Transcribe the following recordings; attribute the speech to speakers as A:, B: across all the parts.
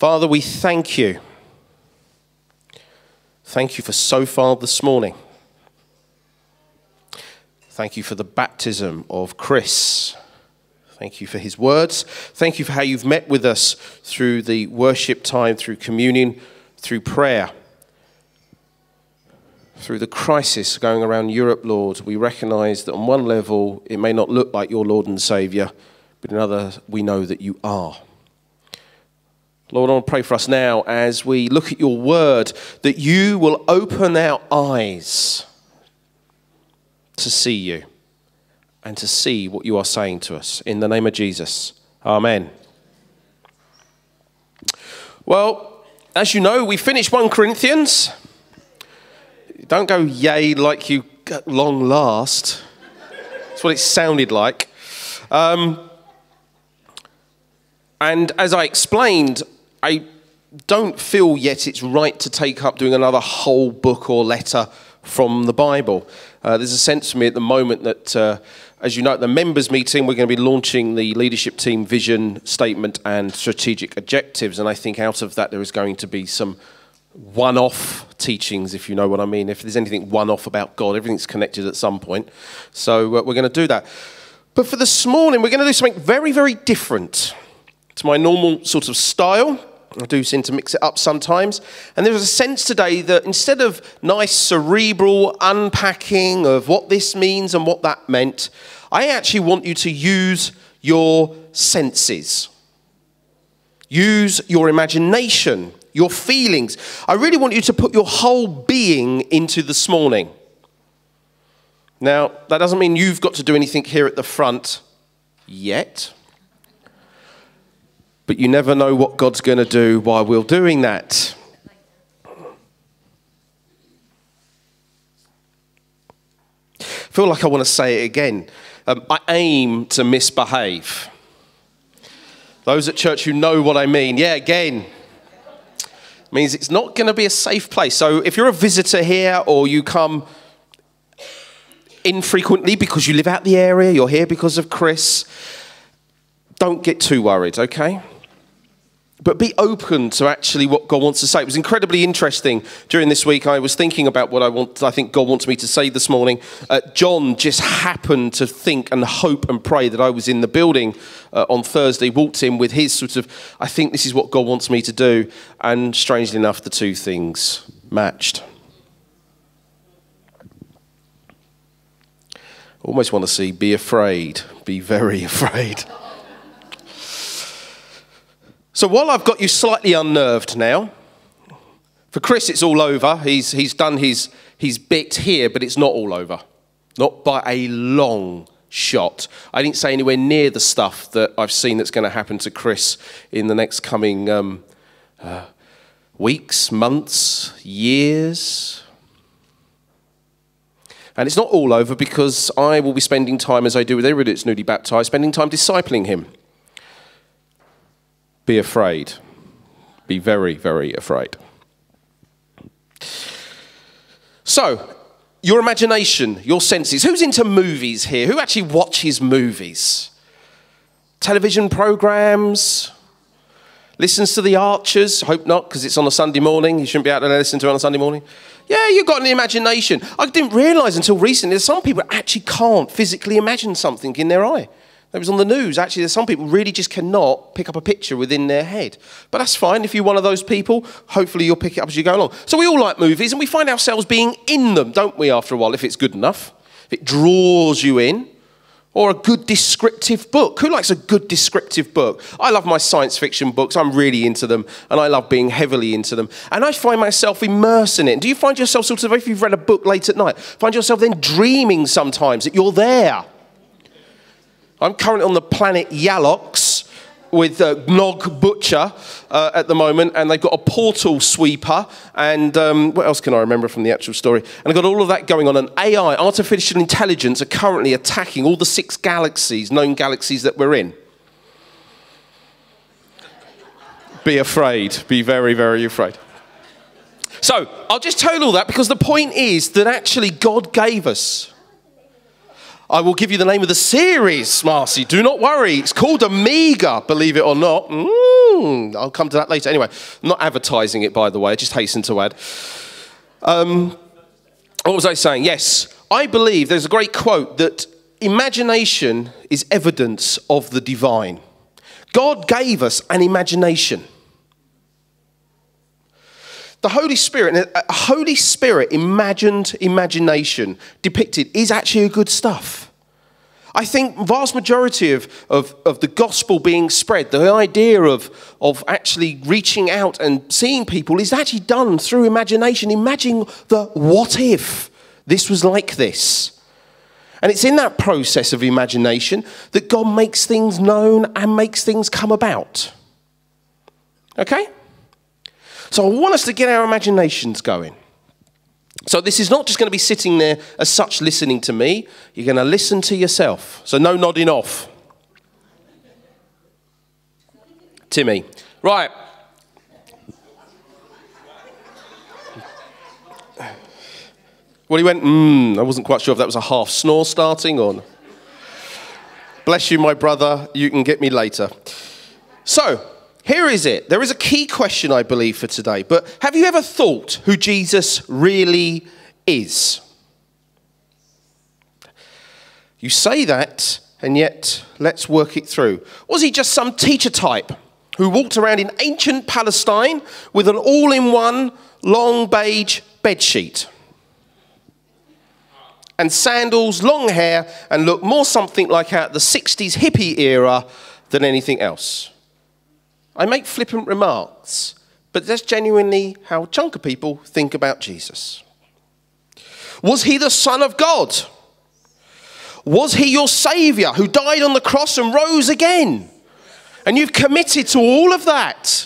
A: Father, we thank you. Thank you for so far this morning. Thank you for the baptism of Chris. Thank you for his words. Thank you for how you've met with us through the worship time, through communion, through prayer, through the crisis going around Europe, Lord. We recognize that on one level, it may not look like your Lord and Saviour, but in another, we know that you are. Lord, I want to pray for us now as we look at your word, that you will open our eyes to see you and to see what you are saying to us. In the name of Jesus, amen. Well, as you know, we finished 1 Corinthians. Don't go yay like you at long last. That's what it sounded like. And as I explained, I don't feel yet it's right to take up doing another whole book or letter from the Bible. There's a sense for me at the moment that, as you know, at the members meeting, we're going to be launching the leadership team vision statement and strategic objectives. And I think out of that, there is going to be some one-off teachings, if you know what I mean. If there's anything one-off about God, everything's connected at some point. So we're going to do that. But for this morning, we're going to do something very, very different to my normal sort of style. I do seem to mix it up sometimes. And there's a sense today that instead of nice cerebral unpacking of what this means and what that meant, I actually want you to use your senses. Use your imagination, your feelings. I really want you to put your whole being into this morning. Now, that doesn't mean you've got to do anything here at the front yet. But you never know what God's going to do while we're doing that. I feel like I want to say it again. I aim to misbehave. Those at church who know what I mean, yeah, again. Means it's not going to be a safe place. So if you're a visitor here or you come infrequently because you live out the area, you're here because of Chris, don't get too worried, okay? But be open to actually what God wants to say. It was incredibly interesting during this week. I was thinking about what I think God wants me to say this morning. John just happened to think and hope and pray that I was in the building on Thursday, walked in with his sort of, I think this is what God wants me to do. And strangely enough, the two things matched. I almost want to see, be afraid, be very afraid. So while I've got you slightly unnerved now, for Chris it's all over. He's done his bit here, but it's not all over. Not by a long shot. I didn't say anywhere near the stuff that I've seen that's going to happen to Chris in the next coming weeks, months, years. And it's not all over because I will be spending time, as I do with everybody that's newly baptized, spending time discipling him. Be afraid. Be very, very afraid. So, your imagination, your senses. Who's into movies here? Who actually watches movies? Television programs? Listens to The Archers? Hope not, because it's on a Sunday morning. You shouldn't be able to listen to it on a Sunday morning. Yeah, you've got an imagination. I didn't realise until recently that some people actually can't physically imagine something in their eye. It was on the news. Actually, there's some people really just cannot pick up a picture within their head. But that's fine. If you're one of those people, hopefully you'll pick it up as you go along. So we all like movies, and we find ourselves being in them, don't we, after a while, if it's good enough, if it draws you in. Or a good descriptive book. Who likes a good descriptive book? I love my science fiction books. I'm really into them, and I love being heavily into them. And I find myself immersed in it. Do you find yourself sort of, if you've read a book late at night, find yourself then dreaming sometimes that you're there? I'm currently on the planet Yalox with Gnog Butcher at the moment, and they've got a portal sweeper, and what else can I remember from the actual story? And I've got all of that going on, and AI, artificial intelligence, are currently attacking all the 6 galaxies, known galaxies that we're in. Be afraid. Be very, very afraid. So, I'll just tell you all that because the point is that actually God gave us I will give you the name of the series, Marcy. Do not worry. It's called Amiga, believe it or not. I'll come to that later. Anyway, I'm not advertising it, by the way. I just hasten to add. What was I saying? Yes, I believe there's a great quote that imagination is evidence of the divine. God gave us an imagination. The Holy Spirit imagined imagination depicted is actually good stuff. I think vast majority of the gospel being spread, the idea of actually reaching out and seeing people is actually done through imagination. Imagine the what if this was like this. And it's in that process of imagination that God makes things known and makes things come about. Okay? So I want us to get our imaginations going. So this is not just going to be sitting there as such listening to me. You're going to listen to yourself. So no nodding off. Timmy. Right. Well, he went, I wasn't quite sure if that was a half snore starting or not. Bless you, my brother. You can get me later. So, here is it. There is a key question, I believe, for today. But have you ever thought who Jesus really is? You say that, and yet let's work it through. Was he just some teacher type who walked around in ancient Palestine with an all-in-one long beige bedsheet and sandals, long hair, and looked more something like out the 60s hippie era than anything else? I make flippant remarks, but that's genuinely how a chunk of people think about Jesus. Was he the Son of God? Was he your Saviour who died on the cross and rose again? And you've committed to all of that.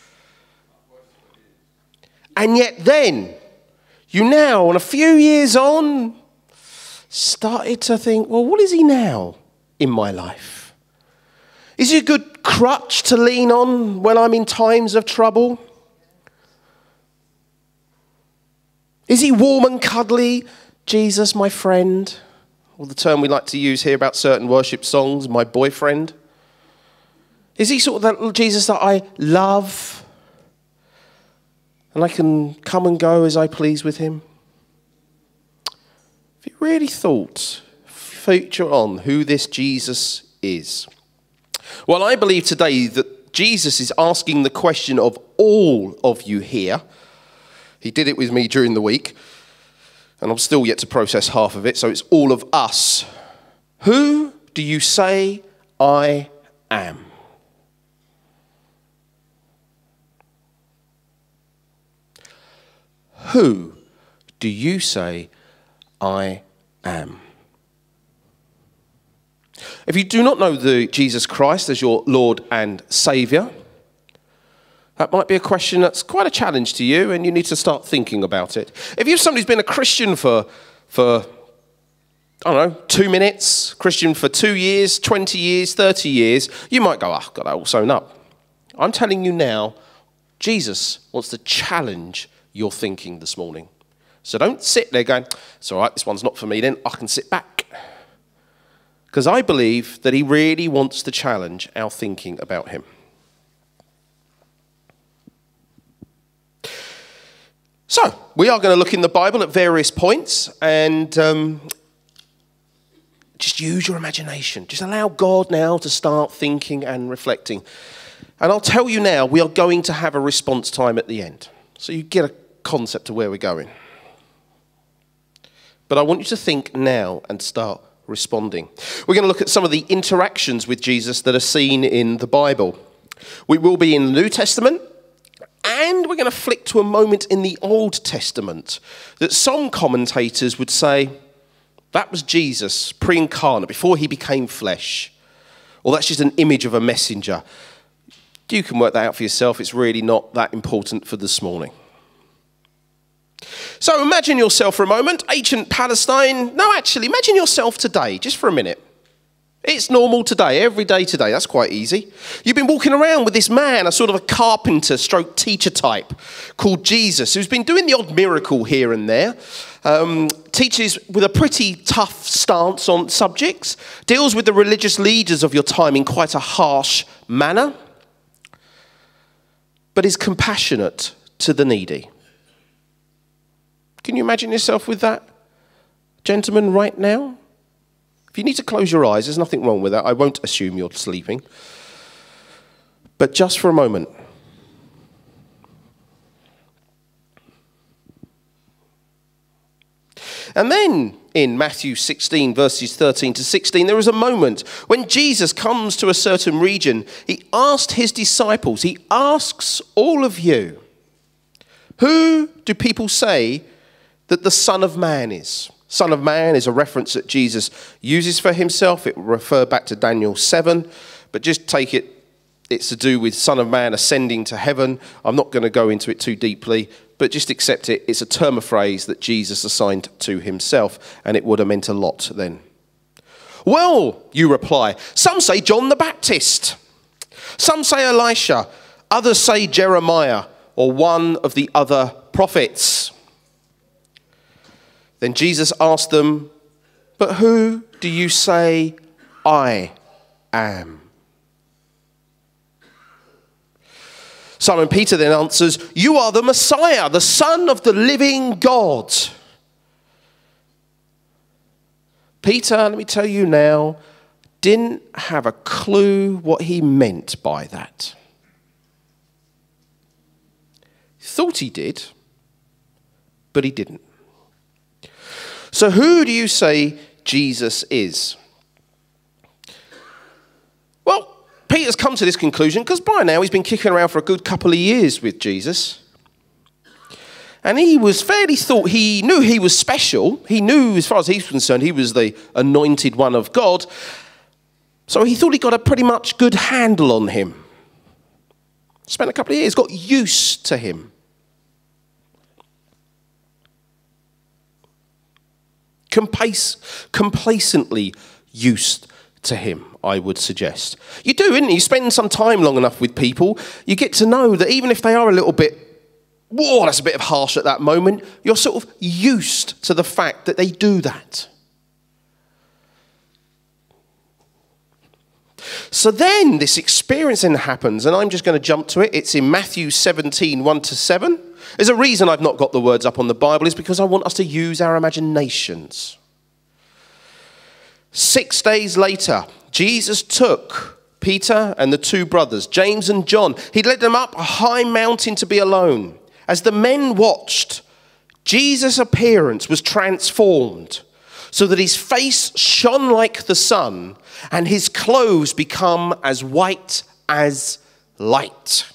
A: And yet then, you now, a few years on, started to think, well, what is he now in my life? Is he a good crutch to lean on when I'm in times of trouble? Is he warm and cuddly, Jesus, my friend? Or the term we like to use here about certain worship songs, my boyfriend? Is he sort of that Jesus that I love and I can come and go as I please with him? Have you really thought, feature on who this Jesus is? Well, I believe today that Jesus is asking the question of all of you here. He did it with me during the week, and I'm still yet to process half of it, so it's all of us. Who do you say I am? Who do you say I am? If you do not know the Jesus Christ as your Lord and Saviour, that might be a question that's quite a challenge to you, and you need to start thinking about it. If you're somebody who's been a Christian for I don't know, 2 minutes, Christian for 2 years, 20 years, 30 years, you might go, got that all sewn up. I'm telling you now, Jesus wants to challenge your thinking this morning. So don't sit there going, it's all right, this one's not for me then, I can sit back. Because I believe that he really wants to challenge our thinking about him. So, we are going to look in the Bible at various points and just use your imagination. Just allow God now to start thinking and reflecting. And I'll tell you now, we are going to have a response time at the end. So you get a concept of where we're going. But I want you to think now and start responding. We're going to look at some of the interactions with Jesus that are seen in the Bible. We will be in the New Testament, and we're going to flick to a moment in the Old Testament that some commentators would say that was Jesus pre-incarnate, before he became flesh. Or that's just an image of a messenger. You can work that out for yourself. It's really not that important for this morning. So imagine yourself for a moment, ancient Palestine. No, actually, imagine yourself today, just for a minute. It's normal today, every day today. That's quite easy. You've been walking around with this man, a sort of a carpenter stroke teacher type called Jesus, who's been doing the odd miracle here and there. teaches with a pretty tough stance on subjects, deals with the religious leaders of your time in quite a harsh manner, but is compassionate to the needy. Can you imagine yourself with that gentleman right now? If you need to close your eyes, there's nothing wrong with that. I won't assume you're sleeping. But just for a moment. And then in Matthew 16, verses 13 to 16, there is a moment when Jesus comes to a certain region. He asked his disciples, he asks all of you, who do people say that the Son of Man is? Son of Man is a reference that Jesus uses for himself. It will refer back to Daniel 7, but just take it, it's to do with Son of Man ascending to heaven. I'm not going to go into it too deeply, but just accept it. It's a term of phrase that Jesus assigned to himself, and it would have meant a lot then. Well, you reply, some say John the Baptist. Some say Elisha. Others say Jeremiah or one of the other prophets. Then Jesus asked them, but who do you say I am? Simon Peter then answers, you are the Messiah, the Son of the living God. Peter, let me tell you now, didn't have a clue what he meant by that. Thought he did, but he didn't. So who do you say Jesus is? Well, Peter's come to this conclusion because by now he's been kicking around for a good couple of years with Jesus. And he was fairly he knew he was special. He knew, as far as he's concerned, he was the anointed one of God. So he thought he got a pretty much good handle on him. Spent a couple of years, got used to him. Complacently used to him, I would suggest. You do, isn't it? You spend some time long enough with people, you get to know that even if they are a little bit, whoa, that's a bit of harsh at that moment, you're sort of used to the fact that they do that. So then this experience then happens, and I'm just going to jump to it. It's in Matthew 17, 1 to 7. There's a reason I've not got the words up on the Bible, is because I want us to use our imaginations. 6 days later, Jesus took Peter and the two brothers, James and John. He led them up a high mountain to be alone. As the men watched, Jesus' appearance was transformed so that his face shone like the sun and his clothes become as white as light.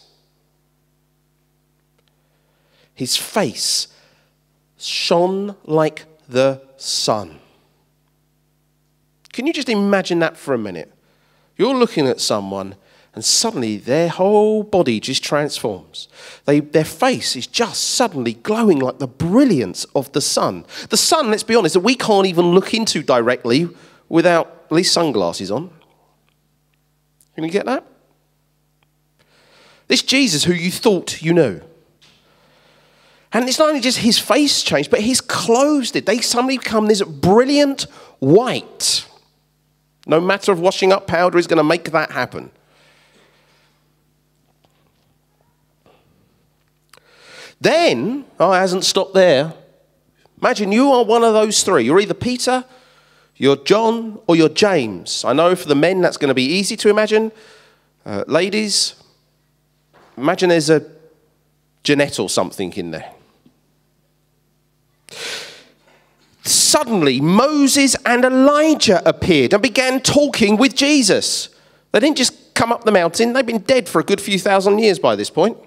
A: His face shone like the sun. Can you just imagine that for a minute? You're looking at someone and suddenly their whole body just transforms. Their face is just suddenly glowing like the brilliance of the sun. The sun, let's be honest, that we can't even look into directly without at least sunglasses on. Can you get that? This Jesus who you thought you knew. And it's not only just his face changed, but his clothes did. They suddenly become this brilliant white. No matter of washing up powder is going to make that happen. Then, it hasn't stopped there. Imagine you are one of those three. You're either Peter, you're John, or you're James. I know for the men that's going to be easy to imagine. Ladies, imagine there's a Jeanette or something in there. Suddenly, Moses and Elijah appeared and began talking with Jesus. They didn't just come up the mountain. They've been dead for a good few thousand years by this point.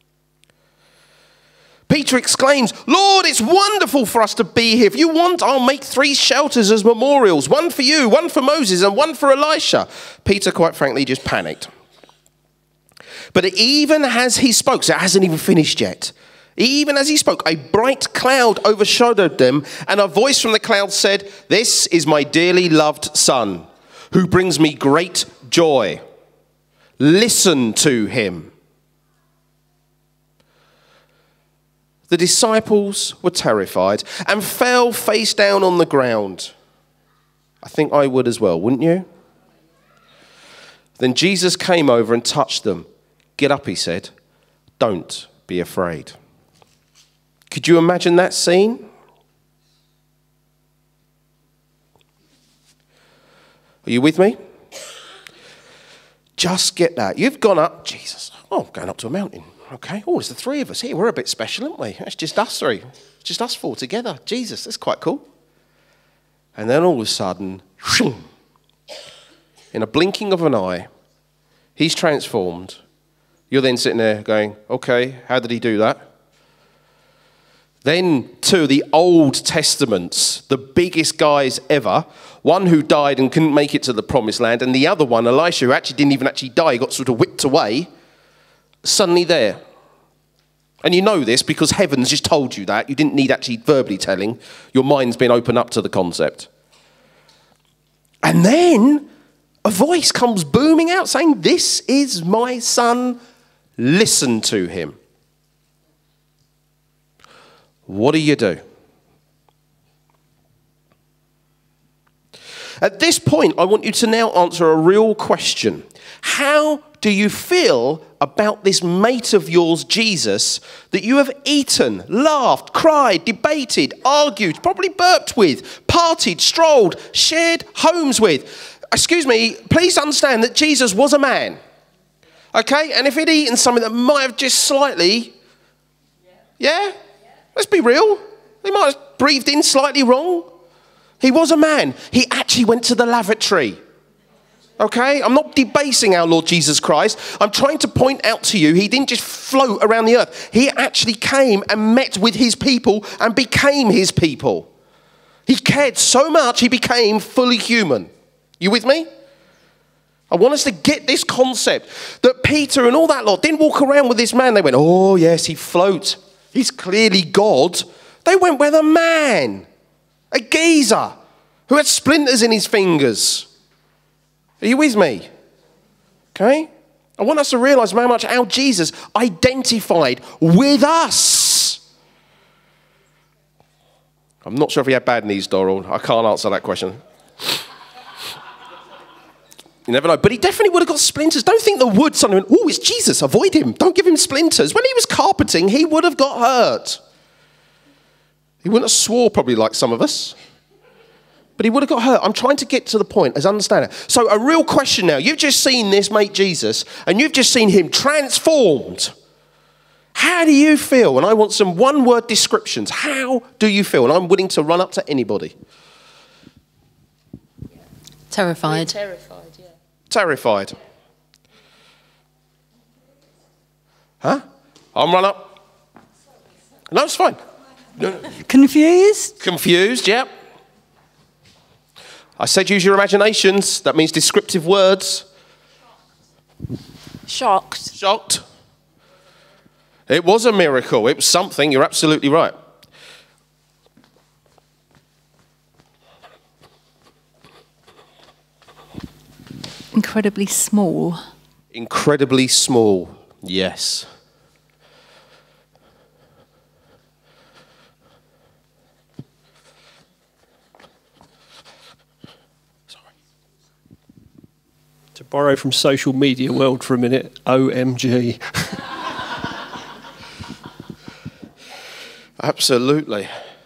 A: Peter exclaims, Lord, it's wonderful for us to be here. If you want, I'll make 3 shelters as memorials. One for you, one for Moses, and one for Elisha. Peter, quite frankly, just panicked. But even as he spoke, so it hasn't even finished yet. Even as he spoke, a bright cloud overshadowed them, and a voice from the cloud said, this is my dearly loved son, who brings me great joy. Listen to him. The disciples were terrified and fell face down on the ground. I think I would as well, wouldn't you? Then Jesus came over and touched them. Get up, he said. Don't be afraid. Could you imagine that scene? Are you with me? Just get that. You've gone up, Jesus. Oh, I'm going up to a mountain. Okay. Oh, it's the three of us here. We're a bit special, aren't we? It's just us three. It's just us four together. Jesus, that's quite cool. And then all of a sudden, in a blinking of an eye, he's transformed. You're then sitting there going, okay, how did he do that? Then two of the Old Testaments, the biggest guys ever, one who died and couldn't make it to the promised land, and the other one, Elisha, who actually didn't even actually die, he got sort of whipped away, suddenly there. And you know this because heaven's just told you that. You didn't need actually verbally telling. Your mind's been opened up to the concept. And then a voice comes booming out saying, this is my son, listen to him. What do you do? At this point, I want you to now answer a real question. How do you feel about this mate of yours, Jesus, that you have eaten, laughed, cried, debated, argued, probably burped with, partied, strolled, shared homes with? Excuse me, please understand that Jesus was a man. Okay? And if he'd eaten something that might have just slightly, yeah? Let's be real. He might have breathed in slightly wrong. He was a man. He actually went to the lavatory. Okay? I'm not debasing our Lord Jesus Christ. I'm trying to point out to you, he didn't just float around the earth. He actually came and met with his people and became his people. He cared so much, he became fully human. You with me? I want us to get this concept that Peter and all that lot didn't walk around with this man. They went, oh yes, he floats. He's clearly God. They went with a man, a geezer, who had splinters in his fingers. Are you with me? Okay? I want us to realise how much our Jesus identified with us. I'm not sure if he had bad knees, Doral. I can't answer that question. You never know. But he definitely would have got splinters. Don't think the wood suddenly went, oh, it's Jesus, avoid him. Don't give him splinters. When he was carpeting, he would have got hurt. He wouldn't have swore probably like some of us. But he would have got hurt. I'm trying to get to the point, as understand it. So a real question now. You've just seen this mate Jesus, and you've just seen him transformed. How do you feel? And I want some one-word descriptions. How do you feel? And I'm willing to run up to anybody.
B: Terrified.
C: Terrified, yeah.
A: Terrified. Huh? I'll run up. No, it's fine.
B: Confused?
A: Confused, yep. I said use your imaginations. That means descriptive words.
C: Shocked.
A: Shocked. It was a miracle. It was something. You're absolutely right.
B: Incredibly small.
A: Incredibly small. Yes.
D: To borrow from social media world for a minute, OMG.
A: Absolutely.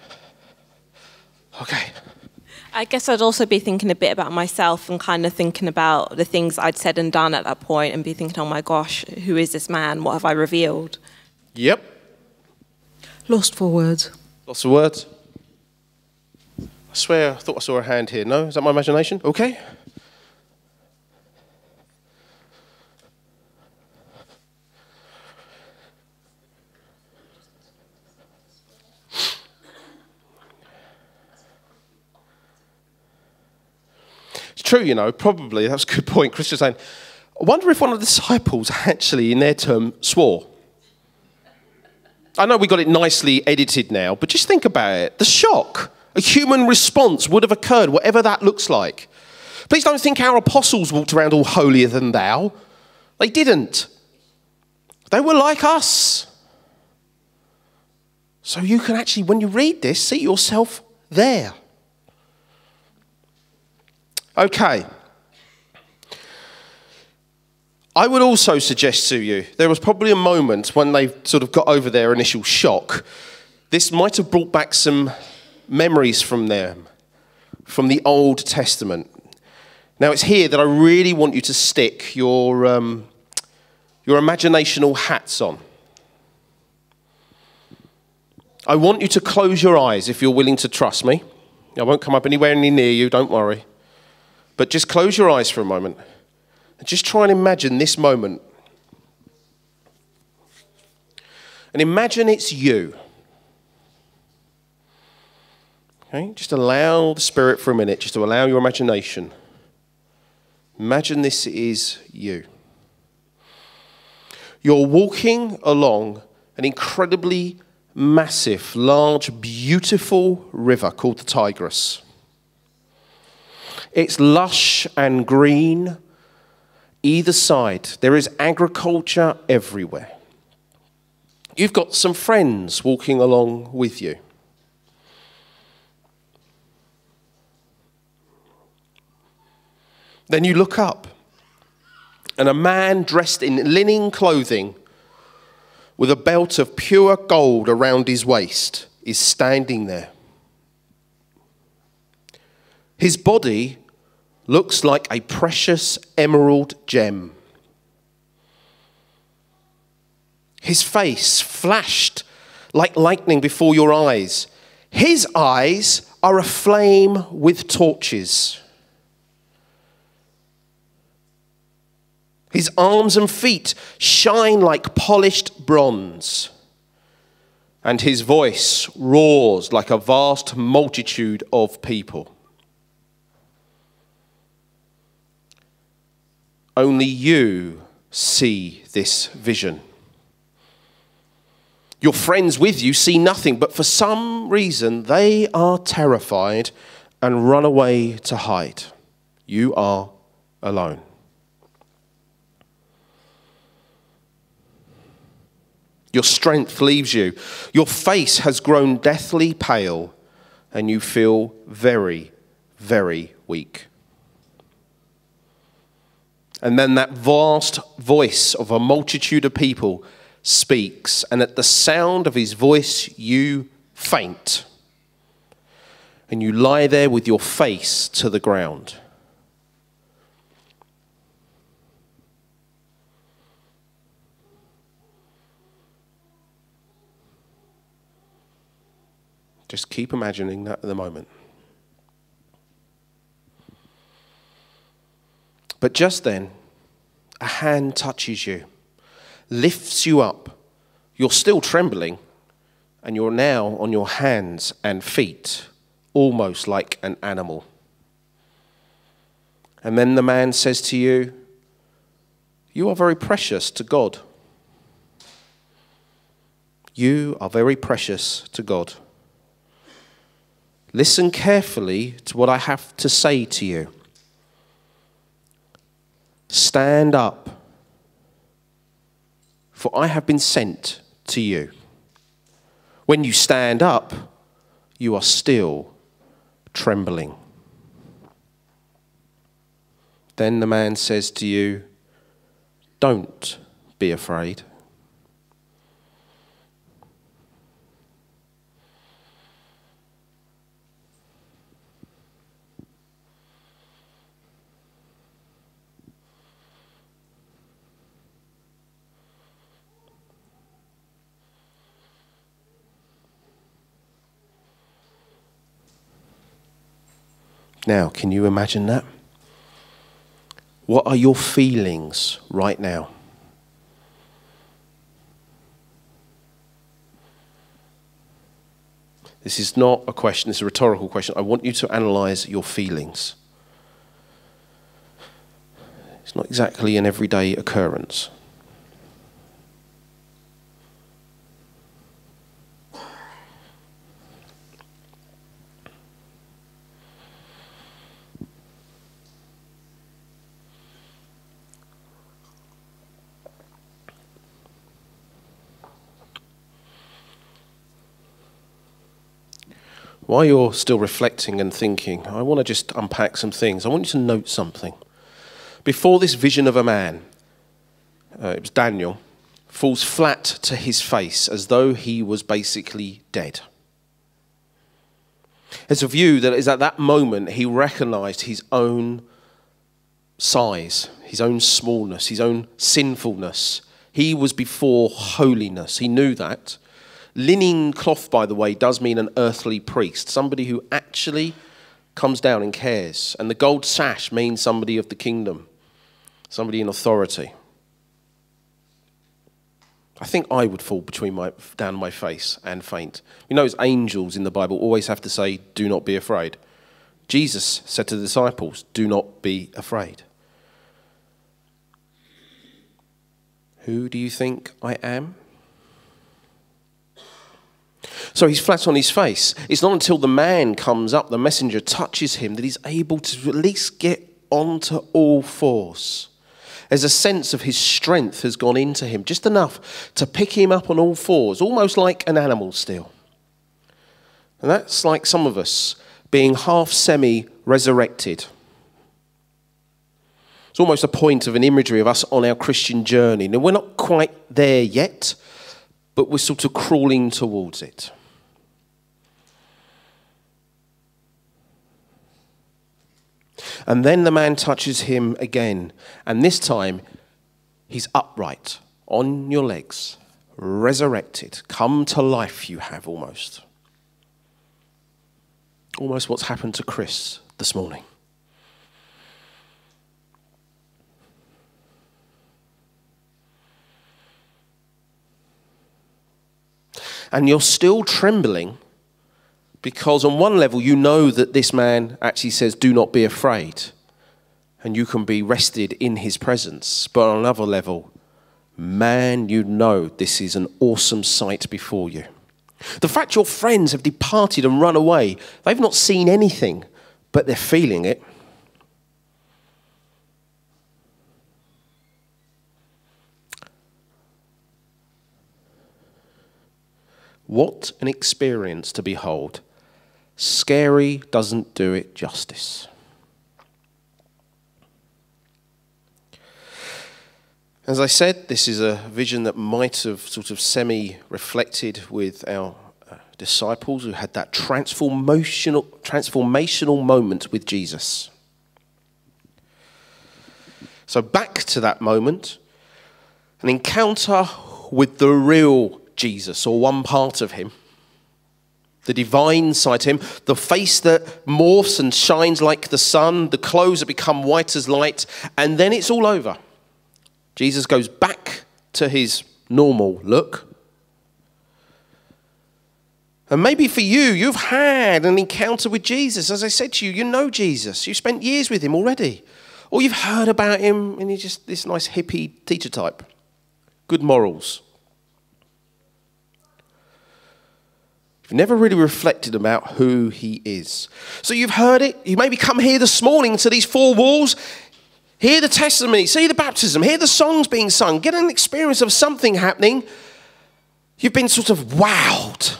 A: Okay.
C: I guess I'd also be thinking a bit about myself and kind of thinking about the things I'd said and done at that point and be thinking, oh my gosh, who is this man? What have I revealed?
A: Yep.
B: Lost for words.
A: Lots of words. I swear, I thought I saw a hand here. No? Is that my imagination? Okay. It's true, you know, probably, that's a good point. Chris was saying, I wonder if one of the disciples actually, in their term, swore. I know we got it nicely edited now, but just think about it. The shock, a human response would have occurred, whatever that looks like. Please don't think our apostles walked around all holier than thou. They didn't. They were like us. So you can actually, when you read this, see yourself there. Okay. I would also suggest to you, there was probably a moment when they sort of got over their initial shock. This might have brought back some memories from them, from the Old Testament. Now it's here that I really want you to stick your imaginational hats on. I want you to close your eyes if you're willing to trust me. I won't come up anywhere near you, don't worry. But just close your eyes for a moment. And just try and imagine this moment. And imagine it's you. Okay? Just allow the Spirit for a minute, just to allow your imagination. Imagine this is you. You're walking along an incredibly massive, large, beautiful river called the Tigris. It's lush and green. Either side, there is agriculture everywhere. You've got some friends walking along with you. Then you look up, and a man dressed in linen clothing with a belt of pure gold around his waist is standing there. His body looks like a precious emerald gem. His face flashed like lightning before your eyes. His eyes are aflame with torches. His arms and feet shine like polished bronze. And his voice roars like a vast multitude of people. Only you see this vision. Your friends with you see nothing, but for some reason they are terrified and run away to hide. You are alone. Your strength leaves you. Your face has grown deathly pale, and you feel very, very weak. And then that vast voice of a multitude of people speaks, and at the sound of his voice, you faint. And you lie there with your face to the ground. Just keep imagining that at the moment. But just then, a hand touches you, lifts you up. You're still trembling, and you're now on your hands and feet, almost like an animal. And then the man says to you, "You are very precious to God. You are very precious to God. Listen carefully to what I have to say to you. Stand up, for I have been sent to you. When you stand up, you are still trembling." Then the man says to you, "Don't be afraid." Now, can you imagine that? What are your feelings right now? This is not a question, it's a rhetorical question. I want you to analyze your feelings. It's not exactly an everyday occurrence. while you're still reflecting and thinking, I want to just unpack some things. I want you to note something. Before this vision of a man, it was Daniel, falls flat to his face as though he was basically dead. It's a view that is at that moment he recognized his own size, his own smallness, his own sinfulness. He was before holiness. He knew that. Linen cloth, by the way, does mean an earthly priest, somebody who actually comes down and cares. And the gold sash means somebody of the kingdom, somebody in authority. I think I would fall down my face and faint. You know, angels in the Bible always have to say, do not be afraid. Jesus said to the disciples, do not be afraid. Who do you think I am? So he's flat on his face. It's not until the man comes up, the messenger touches him, that he's able to at least get onto all fours. There's a sense of his strength has gone into him, just enough to pick him up on all fours, almost like an animal still. And that's like some of us being half semi-resurrected. It's almost a point of an imagery of us on our Christian journey. Now, we're not quite there yet, but we're sort of crawling towards it. And then the man touches him again. And this time, he's upright, on your legs, resurrected. Come to life you have almost. Almost what's happened to Chris this morning. And you're still trembling because on one level you know that this man actually says, do not be afraid. And you can be rested in his presence. But on another level, man, you know this is an awesome sight before you. The fact your friends have departed and run away, they've not seen anything, but they're feeling it. What an experience to behold. Scary doesn't do it justice. As I said, this is a vision that might have sort of semi-reflected with our disciples who had that transformational moment with Jesus. So back to that moment, an encounter with the real Jesus, or one part of him, the divine side to him, the face that morphs and shines like the sun, the clothes that become white as light, and then it's all over. Jesus goes back to his normal look. And maybe for you, you've had an encounter with Jesus. As I said to you, you know Jesus. You've spent years with him already. Or you've heard about him and he's just this nice hippie teacher type. Good morals. You've never really reflected about who he is. So you've heard it. You maybe come here this morning to these four walls, hear the testimony, see the baptism, hear the songs being sung, get an experience of something happening. You've been sort of wowed.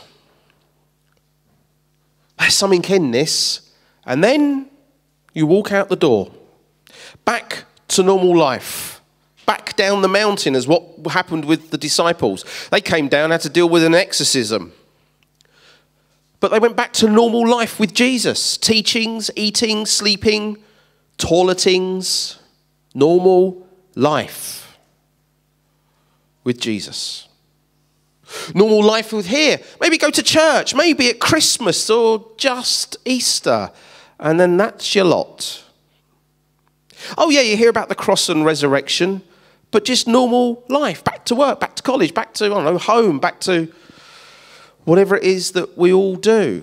A: There's something in this. And then you walk out the door. Back to normal life. Back down the mountain as what happened with the disciples. They came down, had to deal with an exorcism. But they went back to normal life with Jesus. Teachings, eating, sleeping, toiletings. Normal life with Jesus. Normal life with here. Maybe go to church. Maybe at Christmas or just Easter. And then that's your lot. Oh yeah, you hear about the cross and resurrection. But just normal life. Back to work, back to college, back to, I don't know, home, back to whatever it is that we all do.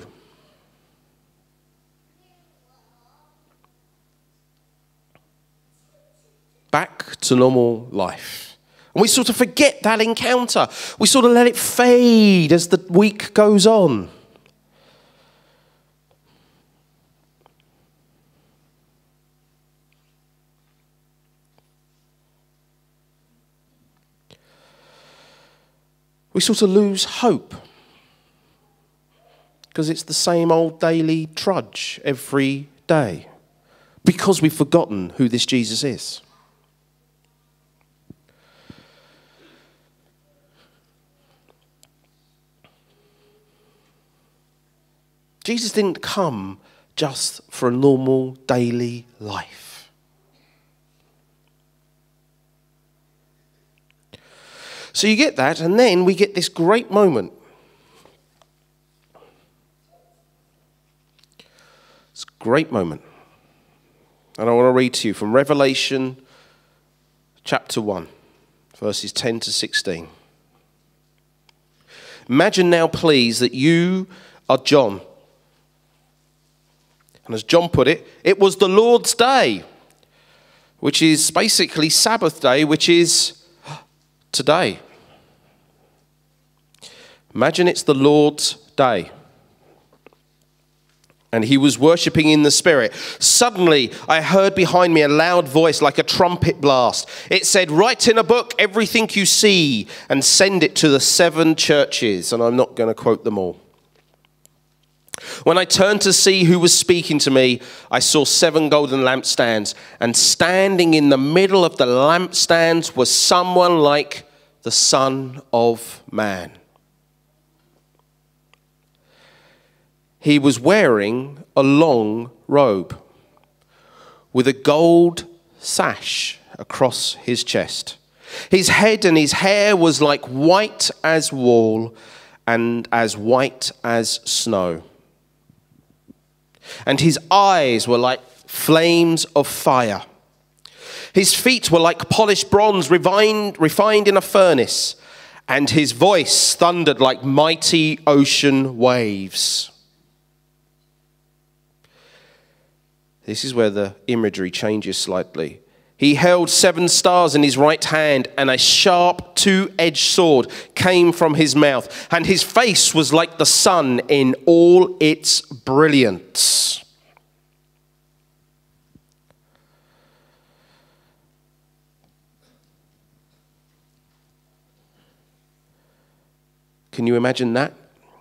A: Back to normal life. And we sort of forget that encounter. We sort of let it fade as the week goes on. We sort of lose hope. Because it's the same old daily trudge every day. Because we've forgotten who this Jesus is. Jesus didn't come just for a normal daily life. So you get that, and then we get this great moment. It's a great moment. And I want to read to you from Revelation chapter 1, verses 10 to 16. Imagine now, please, that you are John. And as John put it, it was the Lord's day, which is basically Sabbath day, which is today. Imagine it's the Lord's day. And he was worshipping in the Spirit. Suddenly, I heard behind me a loud voice like a trumpet blast. It said, "Write in a book everything you see and send it to the 7 churches." And I'm not going to quote them all. When I turned to see who was speaking to me, I saw 7 golden lampstands, and standing in the middle of the lampstands was someone like the Son of Man. He was wearing a long robe with a gold sash across his chest. His head and his hair was like white as wool and as white as snow. And his eyes were like flames of fire. His feet were like polished bronze refined in a furnace, and his voice thundered like mighty ocean waves. This is where the imagery changes slightly. He held 7 stars in his right hand, and a sharp 2-edged sword came from his mouth, and his face was like the sun in all its brilliance. Can you imagine that?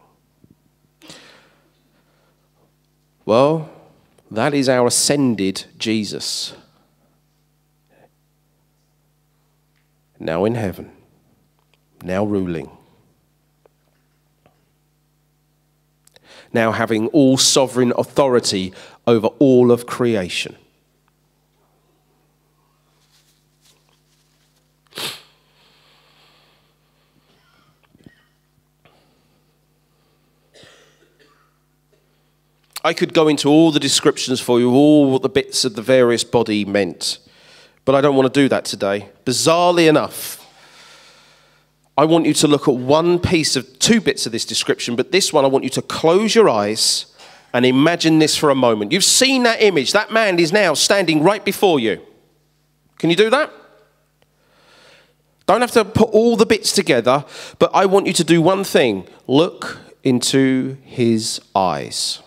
A: Well, that is our ascended Jesus. Now in heaven, now ruling, now having all sovereign authority over all of creation. I could go into all the descriptions for you, all what the bits of the various body meant. But I don't want to do that today. Bizarrely enough, I want you to look at 2 bits of this description, but this one I want you to close your eyes and imagine this for a moment. You've seen that image. That man is now standing right before you. Can you do that? Don't have to put all the bits together, but I want you to do one thing. Look into his eyes.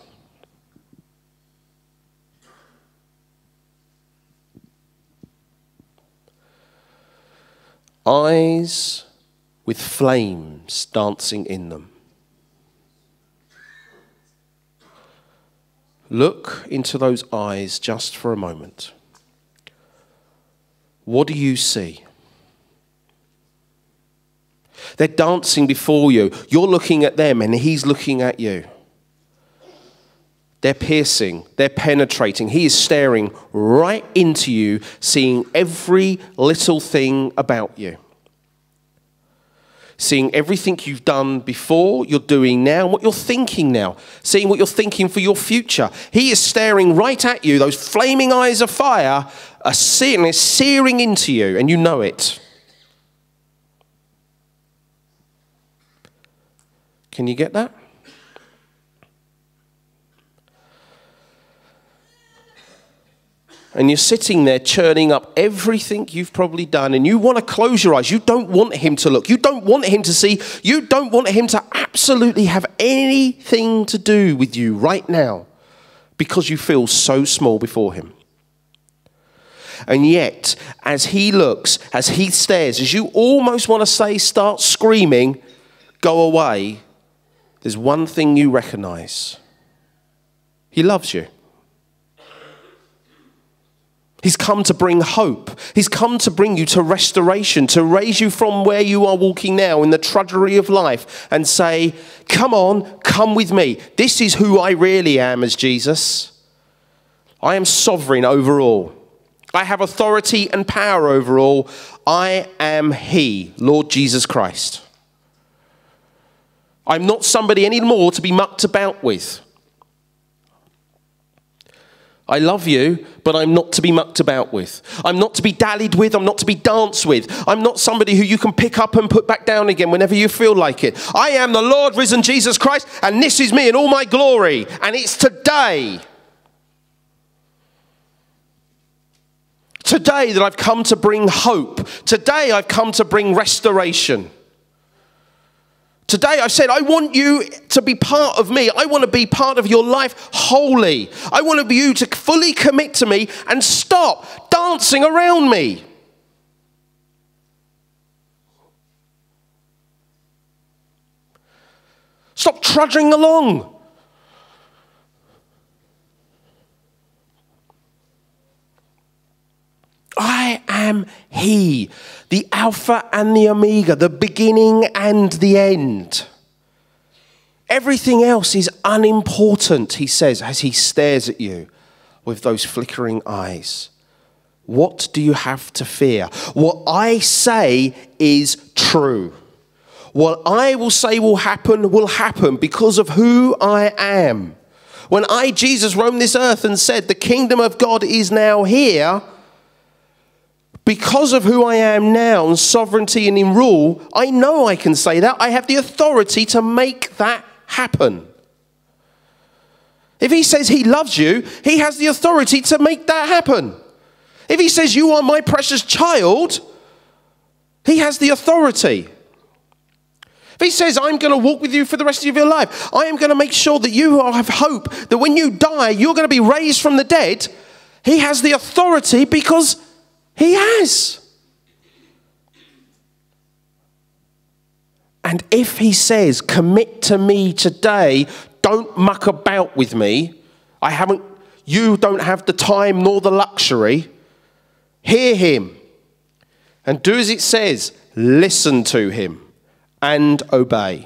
A: Eyes with flames dancing in them. Look into those eyes just for a moment. What do you see? They're dancing before you. You're looking at them and he's looking at you. They're piercing, they're penetrating. He is staring right into you, seeing every little thing about you. Seeing everything you've done before, you're doing now, and what you're thinking now. Seeing what you're thinking for your future. He is staring right at you. Those flaming eyes of fire are searing into you, and you know it. Can you get that? And you're sitting there churning up everything you've probably done, and you want to close your eyes. You don't want him to look. You don't want him to see. You don't want him to absolutely have anything to do with you right now because you feel so small before him. And yet, as he looks, as he stares, as you almost want to say, start screaming, go away, there's one thing you recognize. He loves you. He's come to bring hope. He's come to bring you to restoration, to raise you from where you are walking now in the trudgery of life and say, come on, come with me. This is who I really am as Jesus. I am sovereign over all. I have authority and power over all. I am He, Lord Jesus Christ. I'm not somebody anymore to be mucked about with. I love you, but I'm not to be mucked about with. I'm not to be dallied with. I'm not to be danced with. I'm not somebody who you can pick up and put back down again whenever you feel like it. I am the Lord risen Jesus Christ, and this is me in all my glory. And it's today. Today that I've come to bring hope. Today I've come to bring restoration. Today I've said, I want you to be part of me. I want to be part of your life wholly. I want you to fully commit to me and stop dancing around me. Stop trudging along. I am He, the Alpha and the Omega, the beginning and the end. Everything else is unimportant, he says, as he stares at you with those flickering eyes. What do you have to fear? What I say is true. What I will say will happen because of who I am. When I, Jesus, roamed this earth and said, the kingdom of God is now here, because of who I am now and sovereignty and in rule, I know I can say that. I have the authority to make that happen. If he says he loves you, he has the authority to make that happen. If he says you are my precious child, he has the authority. If he says I'm going to walk with you for the rest of your life, I am going to make sure that you have hope, that when you die, you're going to be raised from the dead, he has the authority because he has. And if he says, commit to me today, don't muck about with me, you don't have the time nor the luxury, hear him and do as it says, listen to him and obey.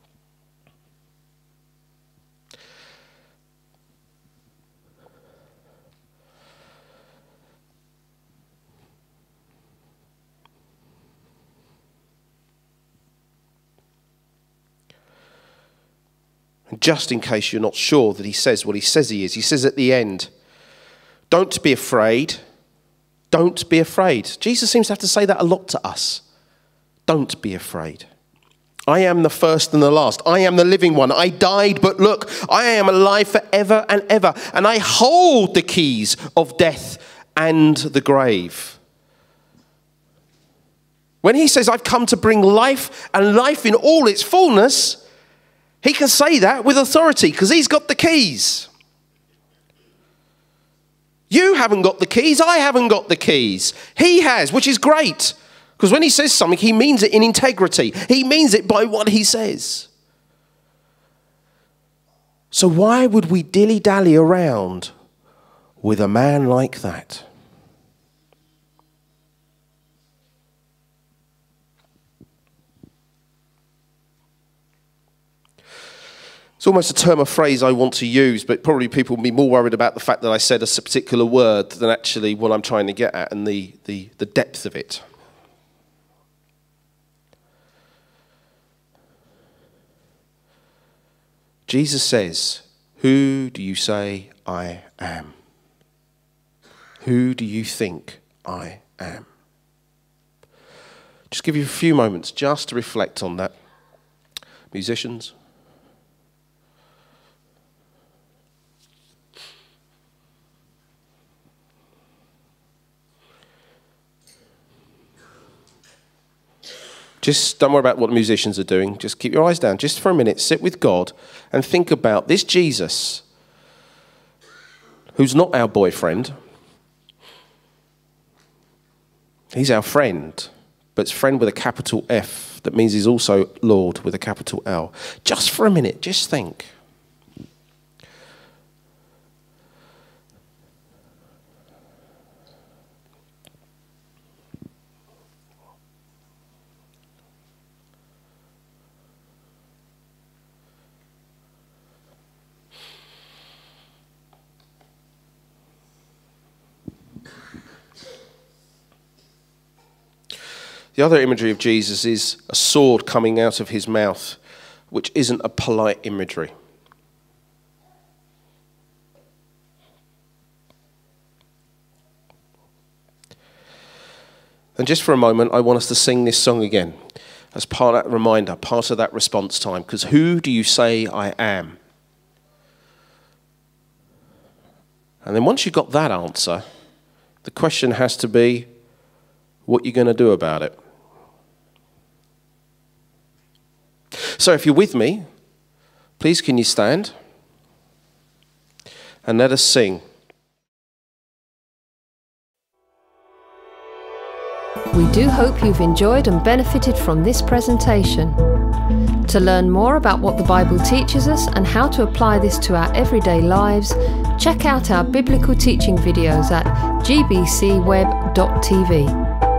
A: Just in case you're not sure that he says what he says he is, he says at the end, don't be afraid. Don't be afraid. Jesus seems to have to say that a lot to us. Don't be afraid. I am the first and the last. I am the living one. I died, but look, I am alive forever and ever. And I hold the keys of death and the grave. When he says, I've come to bring life and life in all its fullness, he can say that with authority because he's got the keys. You haven't got the keys. I haven't got the keys. He has, which is great. Because when he says something, he means it in integrity. He means it by what he says. So why would we dilly-dally around with a man like that? It's almost a term of phrase I want to use, but probably people will be more worried about the fact that I said a particular word than actually what I'm trying to get at and the depth of it. Jesus says, who do you say I am? Who do you think I am? Just give you a few moments just to reflect on that. Musicians. Just don't worry about what the musicians are doing. Just keep your eyes down. Just for a minute, sit with God and think about this Jesus, who's not our boyfriend. He's our friend, but it's friend with a capital F, that means he's also Lord with a capital L. Just for a minute, just think. The other imagery of Jesus is a sword coming out of his mouth, which isn't a polite imagery. And just for a moment, I want us to sing this song again as part of that reminder, part of that response time. Because who do you say I am? And then once you've got that answer, the question has to be, what you're going to do about it. So if you're with me, please can you stand and let us sing.
E: We do hope you've enjoyed and benefited from this presentation. To learn more about what the Bible teaches us and how to apply this to our everyday lives, check out our biblical teaching videos at gbcweb.tv.